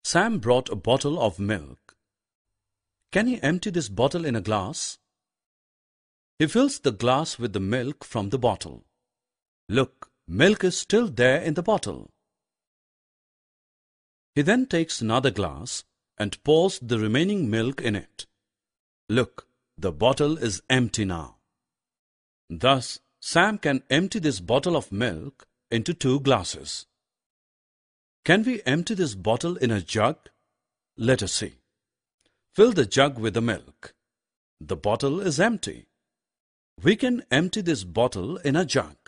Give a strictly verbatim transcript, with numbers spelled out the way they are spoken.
Sam brought a bottle of milk. Can he empty this bottle in a glass? He fills the glass with the milk from the bottle. Look, milk is still there in the bottle. He then takes another glass and pours the remaining milk in it. Look, the bottle is empty now. Thus, Sam can empty this bottle of milk into two glasses. Can we empty this bottle in a jug? Let us see. Fill the jug with the milk. The bottle is empty. We can empty this bottle in a jug.